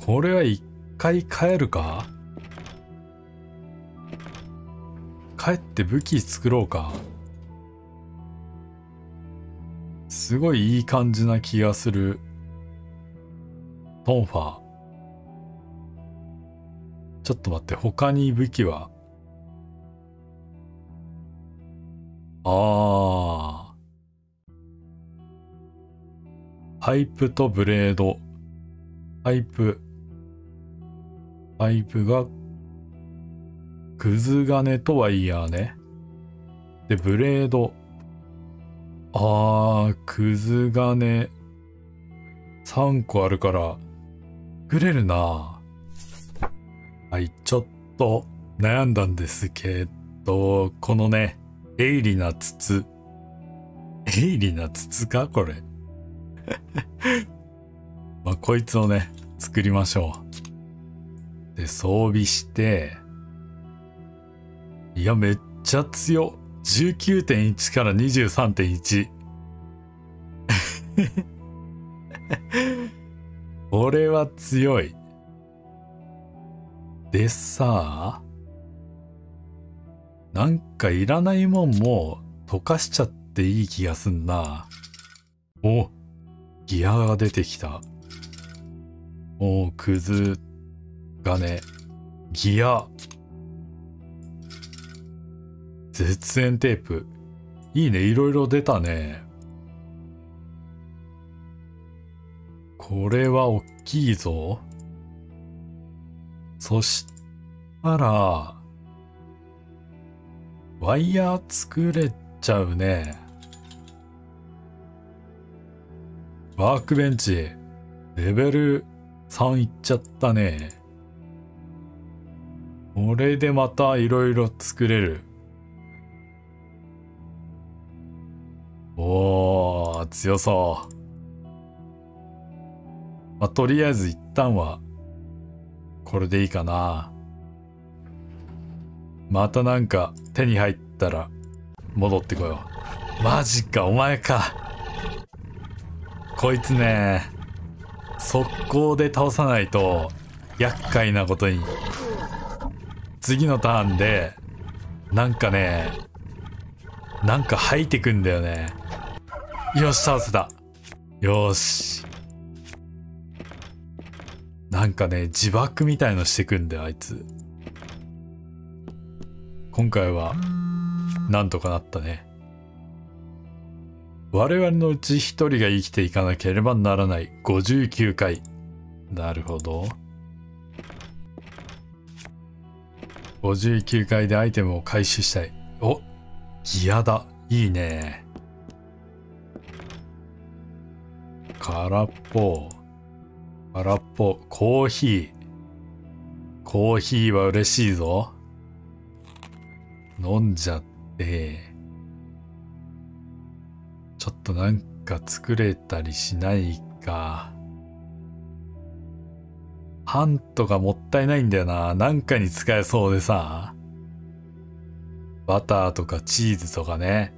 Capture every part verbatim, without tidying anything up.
これは一回帰るか。帰って武器作ろうか。すごいいい感じな気がする。トンファー。ちょっと待って、他に武器は。ああ。パイプとブレード。パイプ。パイプが、くず金とワイヤーね。で、ブレード。あー、くず金。さんこあるから、くれるな。はい、ちょっと悩んだんですけど、このね、鋭利な筒。鋭利な筒かこれ。まあ、こいつをね、作りましょう。で、装備して、いや、めっちゃ強。じゅうきゅうてんいち から にじゅうさんてんいち。これは強い。でさ、なんかいらないもんも溶かしちゃっていい気がすんな。お、ギアが出てきた。おー、くず金。ギア。絶縁テープ。いいね、いろいろ出たね。これは大きいぞ。そしたら、ワイヤー作れちゃうね。ワークベンチ、レベルさんいっちゃったね。これでまたいろいろ作れる。おー、強そう。まあ、とりあえず一旦は、これでいいかな。またなんか手に入ったら戻ってこよう。マジか、お前か。こいつね、速攻で倒さないと厄介なことに。次のターンで、なんかね、なんか吐いてくんだよね。よし、倒せた。よし。なんかね、自爆みたいのしてくんだよ、あいつ。今回は、なんとかなったね。我々のうち一人が生きていかなければならないごじゅうきゅうかい。なるほど。ごじゅうきゅうかいでアイテムを回収したい。お、ギアだ。いいね。空っぽ。空っぽ。コーヒー。コーヒーは嬉しいぞ。飲んじゃって。ちょっとなんか作れたりしないか。パンとかもったいないんだよな。なんかに使えそうでさ。バターとかチーズとかね。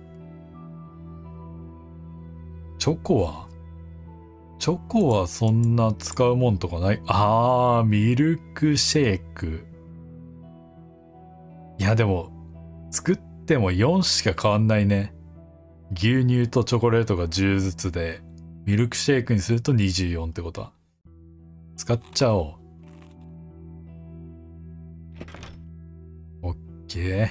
チョコはチョコはそんな使うもんとかない。あー、ミルクシェイク。いやでも、作ってもよんしか変わんないね。牛乳とチョコレートがじゅうずつで、ミルクシェイクにするとにじゅうよんってことは。使っちゃおう。オッケー。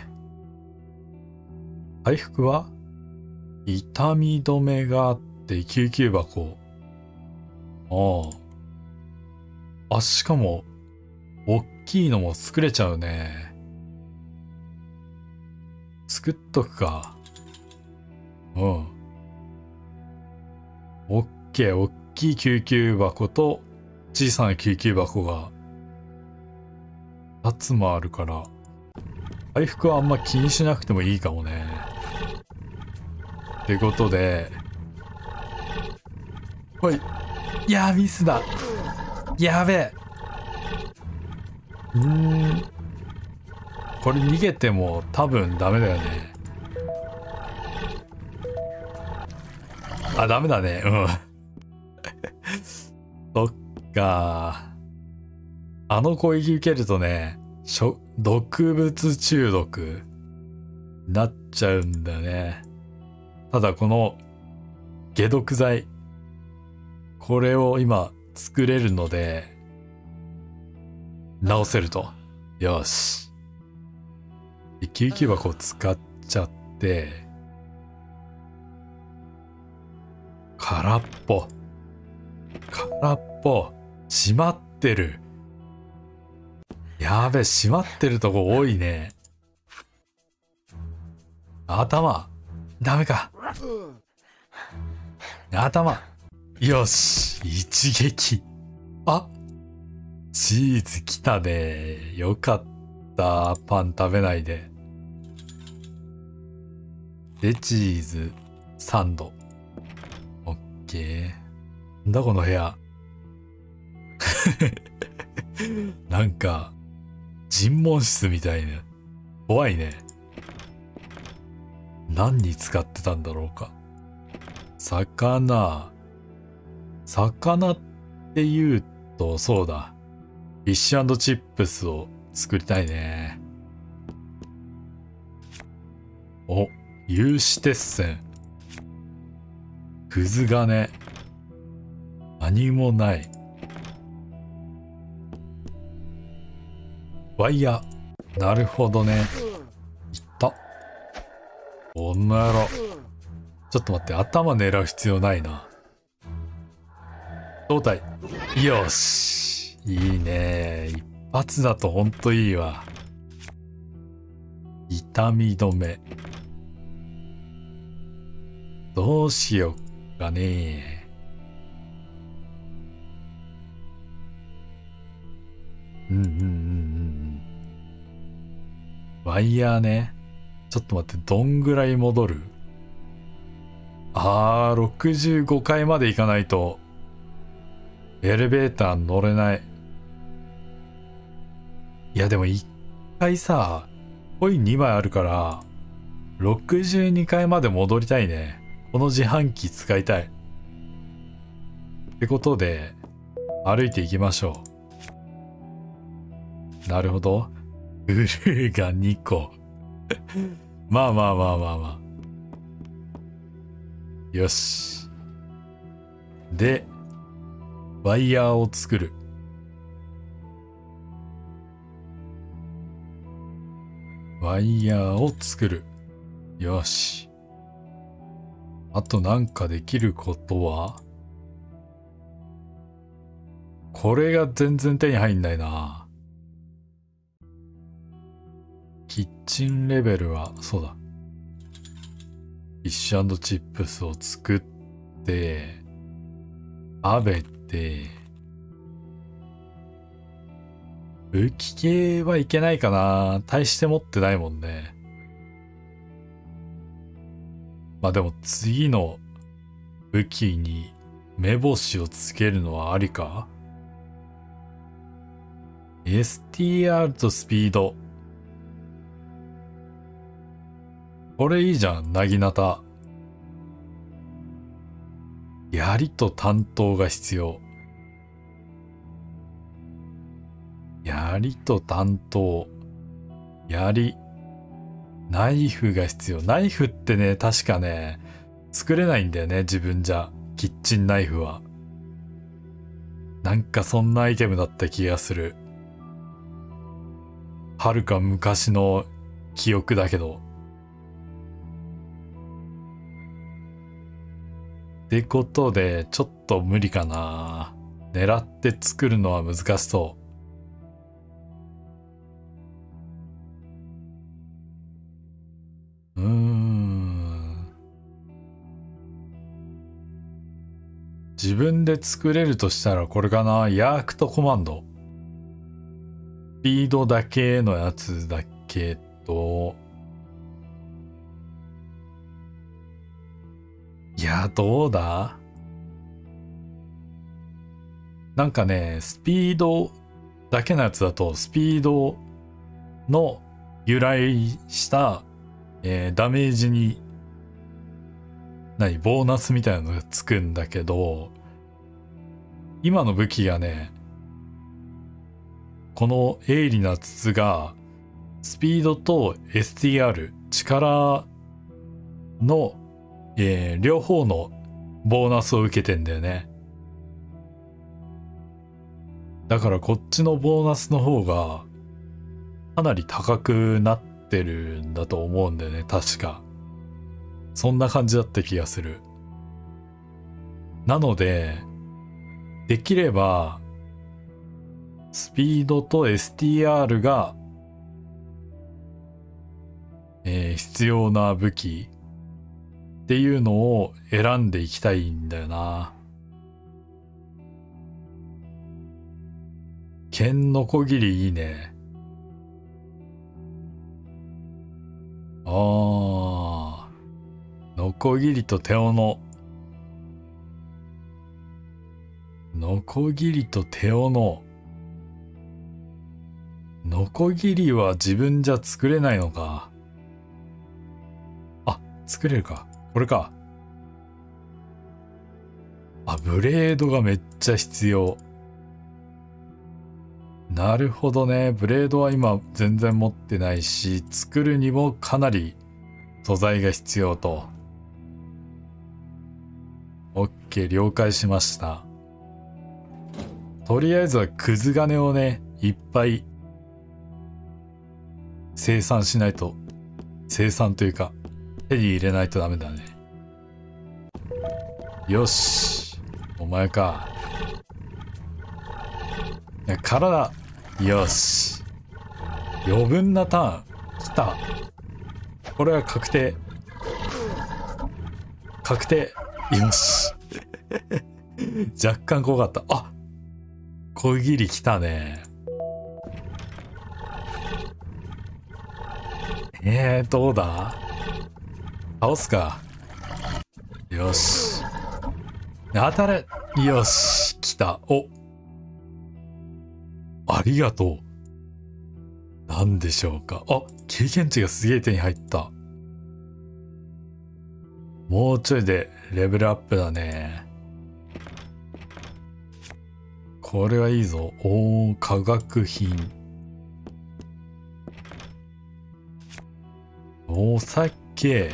回復は痛み止めがあって救急箱。ああ。あ、しかも、おっきいのも作れちゃうね。作っとくか。うん。オッケー、おっきい救急箱と小さな救急箱がふたつもあるから、回復はあんま気にしなくてもいいかもね。ってことで、ほい。いやー、ミスだ。やべえ。うーん。これ逃げても多分ダメだよね。あ、ダメだね。うん。そっか。 あの攻撃受けるとね、しょ毒物中毒になっちゃうんだよね。ただこの解毒剤、これを今作れるので、直せると。よし。で救急箱を使っちゃって、空っぽ。空っぽ。閉まってる。やべえ、閉まってるとこ多いね。頭。ダメか。頭。よし。一撃。あ、チーズ来たね。よかった。パン食べないで。で、チーズサンド。オッケー。なんだこの部屋。なんか、尋問室みたいね。怖いね。何に使ってたんだろうか。魚。魚って言うと、そうだ。フィッシュ&チップスを作りたいね。お、有刺鉄線。くず金。何もない。ワイヤー。なるほどね。いった。こんな野郎。ちょっと待って、頭狙う必要ないな。胴体。よし。いいね。一発だとほんといいわ。痛み止め。どうしよっかね。うんうんうんうんうん。ワイヤーね。ちょっと待って、どんぐらい戻る？あー、ろくじゅうごかいまで行かないと、エレベーター乗れない。いやでも一回さ、コインにまいあるから、ろくじゅうにかいまで戻りたいね。この自販機使いたい。ってことで、歩いていきましょう。なるほど。ブルーがにこ。まあまあまあまあまあ。よし。で、ワイヤーを作る。ワイヤーを作る。よし。あとなんかできることは？これが全然手に入んないな。キッチンレベルは、そうだ。フィッシュ&チップスを作って、食べて、武器系はいけないかな。大して持ってないもんね。まあでも次の武器に目星をつけるのはありか？ エスティーアール とスピード。これいいじゃん、なぎなた。槍と担当が必要。槍と担当。槍。ナイフが必要。ナイフってね、確かね、作れないんだよね、自分じゃ。キッチンナイフは。なんかそんなアイテムだった気がする。はるか昔の記憶だけど。ってことで、ちょっと無理かな。狙って作るのは難しそう。うーん。自分で作れるとしたらこれかな。ヤークトコマンド。スピードだけのやつだけど。いや、どうだ？なんかね、スピードだけのやつだと、スピードの由来した、えーダメージに、何、ボーナスみたいなのがつくんだけど、今の武器がね、 この鋭利な筒がスピードと エスティーアール 力の、えー両方のボーナスを受けてんだよね。だからこっちのボーナスの方がかなり高くなってるんだと思うんだよね、確か。そんな感じだった気がする。なので、できれば、スピードと エスティーアール が、えー必要な武器っていうのを選んでいきたいんだよな。剣のこぎりいいね。あー。のこぎりと手斧。のこぎりと手斧。のこぎりは自分じゃ作れないのか。あ、作れるか。これか。あ、ブレードがめっちゃ必要。なるほどね。ブレードは今全然持ってないし、作るにもかなり素材が必要と。オッケー、了解しました。とりあえずはクズ金をね、いっぱい生産しないと、生産というか、手に入れないとダメだね。よし。お前か。いや、体。よし。余分なターン。来た。これは確定。確定。よし。若干怖かった。あ、小切り来たね。えー、どうだ？倒すか。よし。当たれ。よし。来た。お。ありがとう。なんでしょうか。あ、経験値がすげえ手に入った。もうちょいでレベルアップだね。これはいいぞ。おー、化学品。お酒。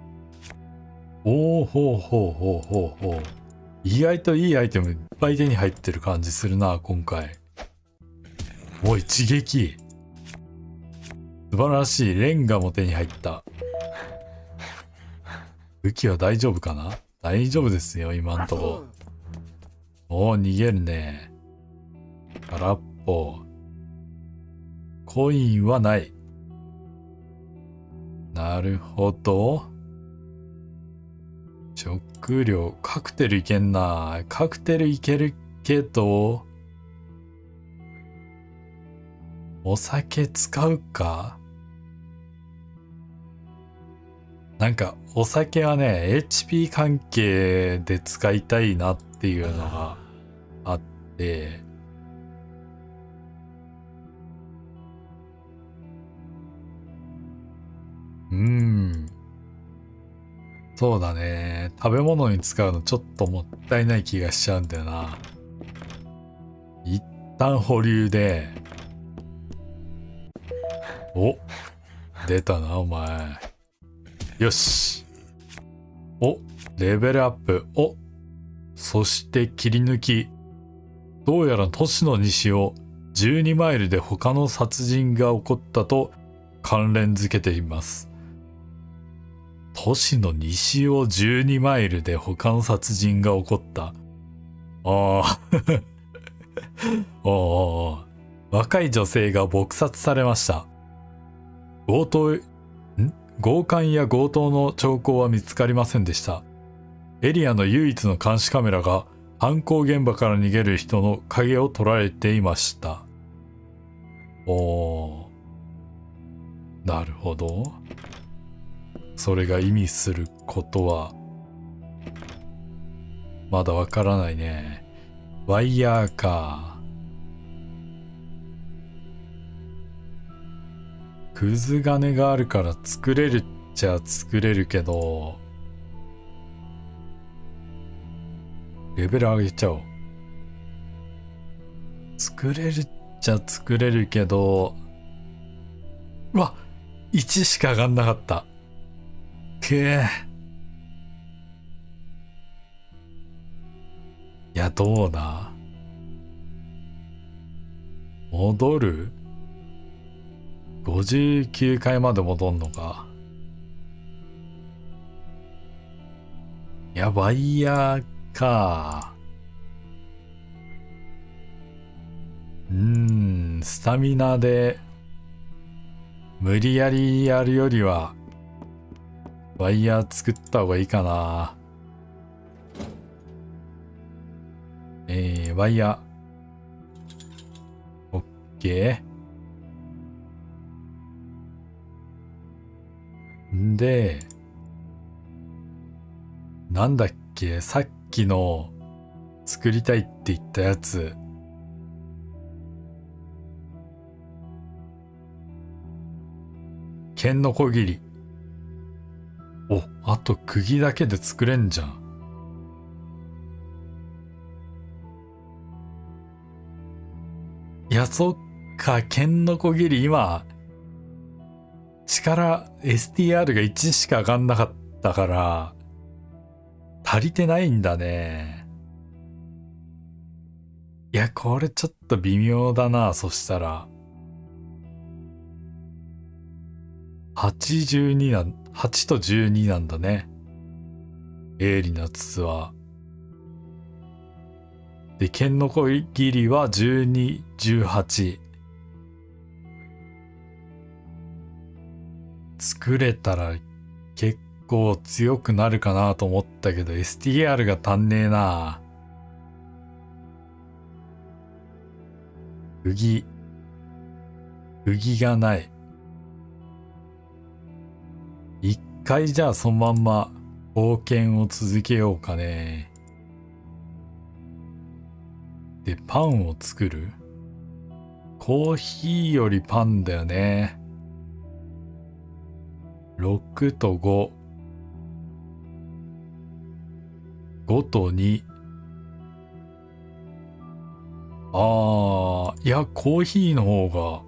おー、ほうほうほうほうほう。意外といいアイテムいっぱい手に入ってる感じするな、今回。おい、一撃。素晴らしい。レンガも手に入った。武器は大丈夫かな？大丈夫ですよ、今んとこ。おー、逃げるね。空っぽ。コインはない。なるほど。食料、カクテルいけんな。カクテルいけるけど、お酒使うか？なんか、お酒はね、エイチピー 関係で使いたいなっていうのがあって、うーん。そうだね。食べ物に使うのちょっともったいない気がしちゃうんだよな。一旦保留で。お、出たな、お前。よし。お、レベルアップ。お、そして切り抜き。どうやら都市の西をじゅうにマイルで他の殺人が起こったと関連づけています。都市の西をじゅうにマイルで他の殺人が起こった。ああ。おー。若い女性が撲殺されました。強盗、ん強姦や強盗の兆候は見つかりませんでした。エリアの唯一の監視カメラが犯行現場から逃げる人の影を捉えていました。おー。なるほど。それが意味することは、まだわからないね。ワイヤーか。クズ金があるから作れるっちゃ作れるけど、レベル上げちゃおう。作れるっちゃ作れるけど、うわ、いちしか上がんなかった。くえ。いや、どうだ。戻る ?ごじゅうきゅう 階まで戻んのか。いや、ワイヤーか。うーん、スタミナで無理やりやるよりはワイヤー作った方がいいかな。えー、ワイヤー。オッケー。んで、なんだっけ、さっきの作りたいって言ったやつ。剣のこぎり。お、あと釘だけで作れんじゃん。いや、そっか、剣のこぎり今、力 エスティーアール がいちしか上がんなかったから、足りてないんだね。いや、これちょっと微妙だな、そしたら。はちじゅうになん、はちとじゅうになんだね。鋭利な筒は。で、剣のこぎりはじゅうに、じゅうはち。作れたら結構強くなるかなと思ったけど エスティーアール が足んねえな。釘。釘がない。一回じゃあそのまんま冒険を続けようかね。で、パンを作る？コーヒーよりパンだよね。ろくとご。ごとに。ああ、いや、コーヒーの方が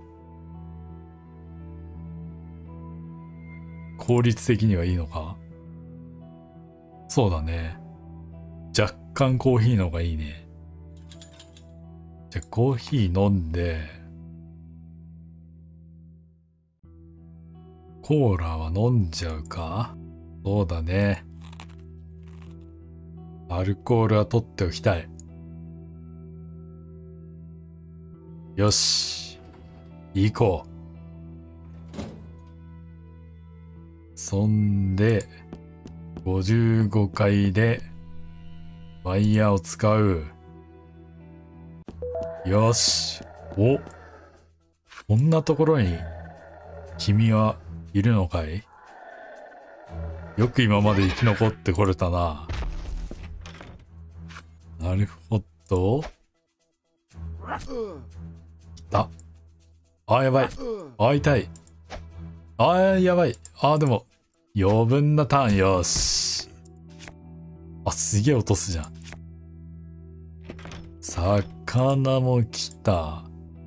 効率的にはいいのか？そうだね。若干コーヒーの方がいいね。じゃあコーヒー飲んで、コーラは飲んじゃうか？そうだね。アルコールは取っておきたい。よし。行こう。そんで、ごじゅうごかいで、ワイヤーを使う。よし。お。こんなところに、君はいるのかい？よく今まで生き残ってこれたな。なるほど。来た。あ、やばい。あ、痛い。あ、やばい。あ、でも、余分なターン、よし。あ、すげえ落とすじゃん。魚も来た。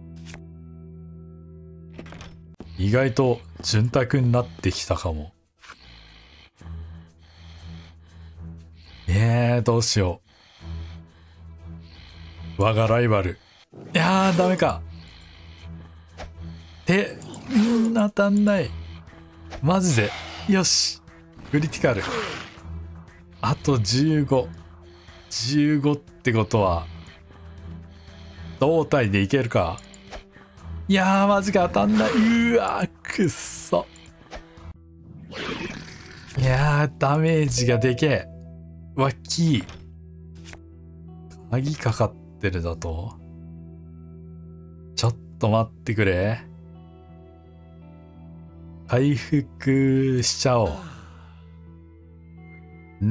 意外と潤沢になってきたかも。えー、どうしよう。我がライバル。いやー、ダメか。手、みんな足んない。マジで。よし。クリティカル。あとじゅうご。じゅうごってことは、胴体でいけるか？いやー、マジか当たんない。うわー、くっそ。いやー、ダメージがでけえ。わっきー。鍵かかってるだと？ちょっと待ってくれ。回復しちゃおう。うん。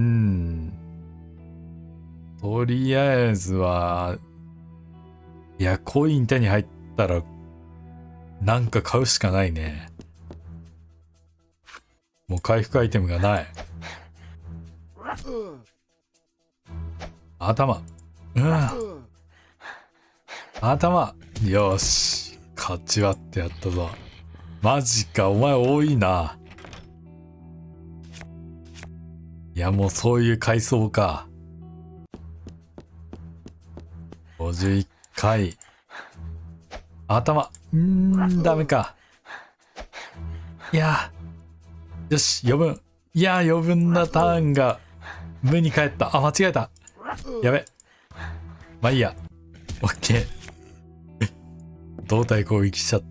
とりあえずは、いや、コイン手に入ったら、なんか買うしかないね。もう回復アイテムがない。頭。うん。頭。 よし。勝ち割ってやったぞ。マジか、お前多いな。いや、もうそういう階層か。ごじゅういっかい。頭。うーん、ダメか。いや、よし、余分。いや、余分なターンが無に返った。あ、間違えた。やべ。まあいいや。オッケー。胴体攻撃しちゃった。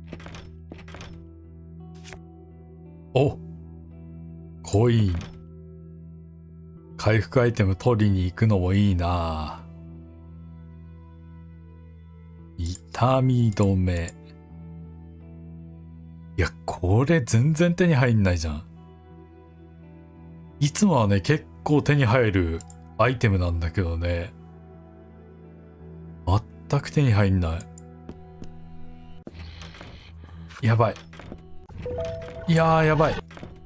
お、コイン。回復アイテム取りに行くのもいいな。痛み止め。いや、これ全然手に入んないじゃん。いつもはね、結構手に入るアイテムなんだけどね。全く手に入んない。やばい。いやー、やばい。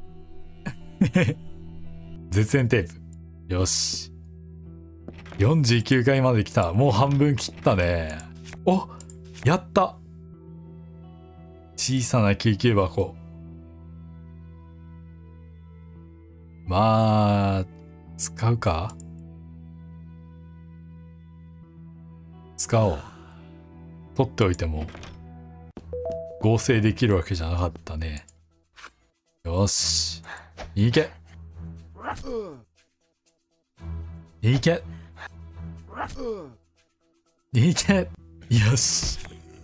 絶縁テープ。よし。よんじゅうきゅうかいまで来た。もう半分切ったね。お、やった。小さな救急箱。まあ、使うか？使おう。取っておいても合成できるわけじゃなかったね。よし。いけ。いけ。いけ。よし。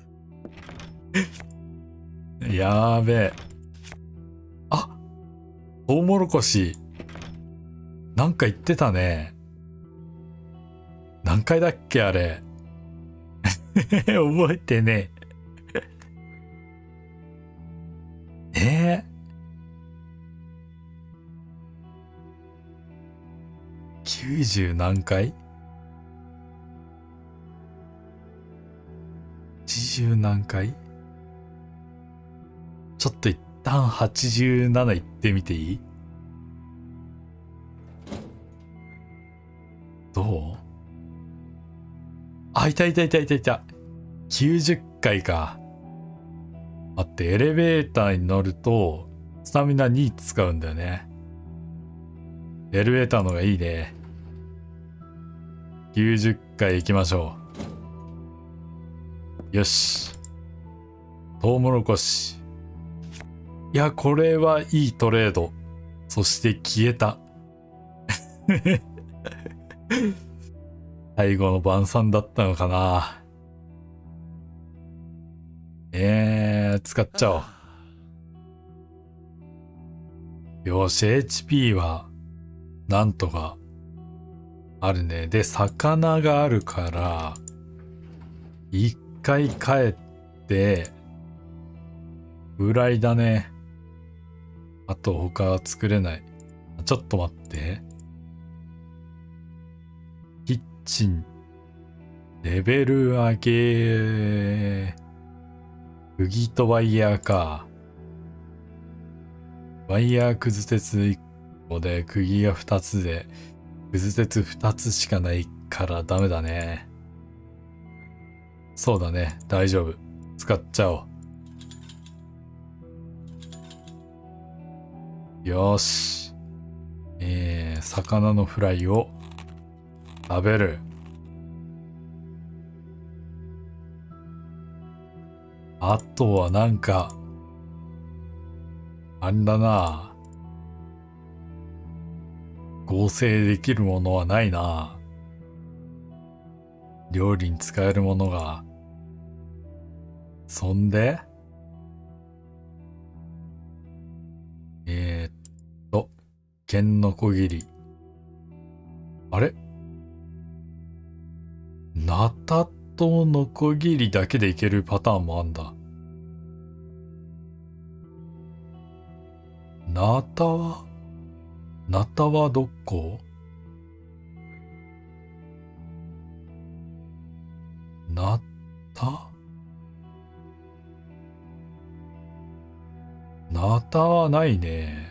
やーべえ。あ、トウモロコシ。なんか言ってたね。何回だっけあれ。覚えてねえ。えー、きゅうじゅう何回 ?はちじゅう何回？ちょっと一旦はちじゅうなな行ってみていい？どう？あ、いたいたいたいたいた。きゅうじゅっかいか。待って、エレベーターに乗ると、スタミナに使うんだよね。エレベーターの方がいいね。きゅうじゅっかい行きましょう。よし。トウモロコシ。いや、これはいいトレード。そして消えた。最後の晩餐だったのかな。えー、使っちゃおう。よし、エイチピー は、なんとか、あるね。で、魚があるから、一回帰って、フライだね。あと他は作れない。ちょっと待って。キッチン、レベル上げ、釘とワイヤーか。ワイヤーくず鉄いっこで釘がふたつで、くず鉄ふたつしかないからダメだね。そうだね。大丈夫。使っちゃおう。よし。えー、魚のフライを食べる。あとはなんか、あんだな。合成できるものはないな。料理に使えるものが。そんでえー、っと、剣のこぎり。あれ？ナタとノコギリだけでいけるパターンもあんだ。ナタはナタはどこ？ナタナタはないね。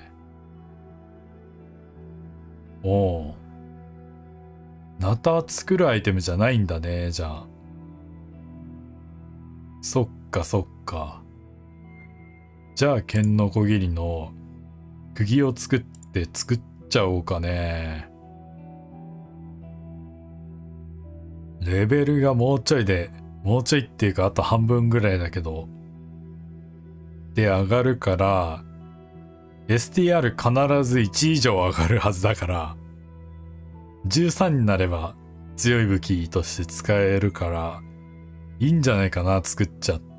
おう。ナタ作るアイテムじゃないんだね、じゃあ。 そっかそっか。じゃあ剣のこぎりの釘を作って作っちゃおうかね。レベルがもうちょいで、もうちょいっていうかあと半分ぐらいだけど、で上がるから、エスティーアール 必ずいち以上上がるはずだから、じゅうさんになれば強い武器として使えるから、いいんじゃないかな、作っちゃって。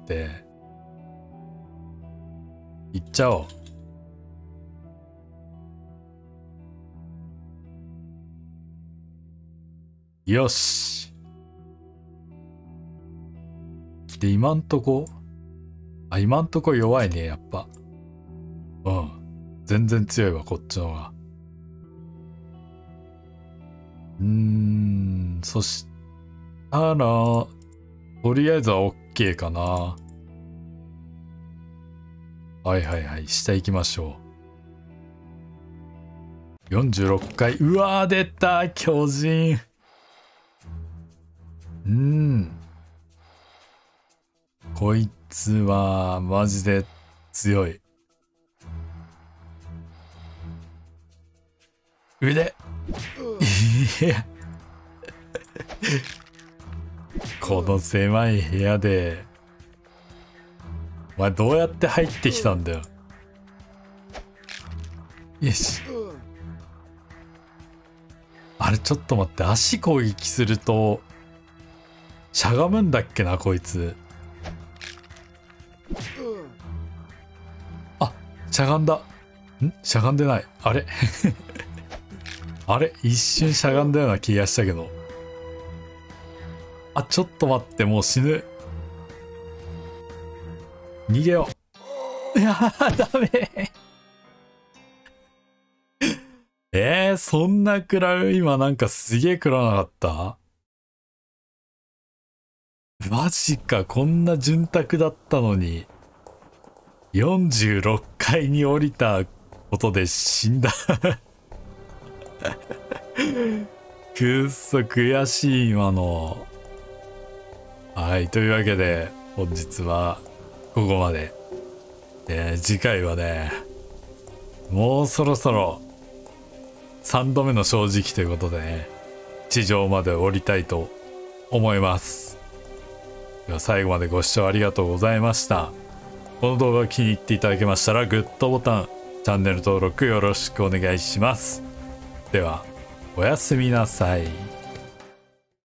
いっちゃおう。よし。で、今んとこ、あ、今んとこ弱いね、やっぱ。うん。全然強いわ、こっちの方が。うーん、そしたら、とりあえずは OK かな。はいはいはい、下行きましょう。よんじゅうろっかい。うわー、出た巨人。うん。こいつは、マジで強い。腕いや。この狭い部屋で、お前どうやって入ってきたんだよ。よし。あれちょっと待って、足攻撃すると、しゃがむんだっけな、こいつ。あ、しゃがんだ。んしゃがんでない。あれあれ一瞬しゃがんだような気がしたけど。あ、ちょっと待って、もう死ぬ。逃げよう。いやー、ダメ。えー、そんな食らう？今なんかすげえ食らわなかった？マジか、こんな潤沢だったのに。よんじゅうろっかいに降りたことで死んだ。くっそ悔しい今の。はい、というわけで本日はここまで。えー、次回はね、もうそろそろさんどめの正直ということでね、地上まで降りたいと思います。では最後までご視聴ありがとうございました。この動画を気に入っていただけましたらグッドボタン、チャンネル登録よろしくお願いします。ではおやすみなさい。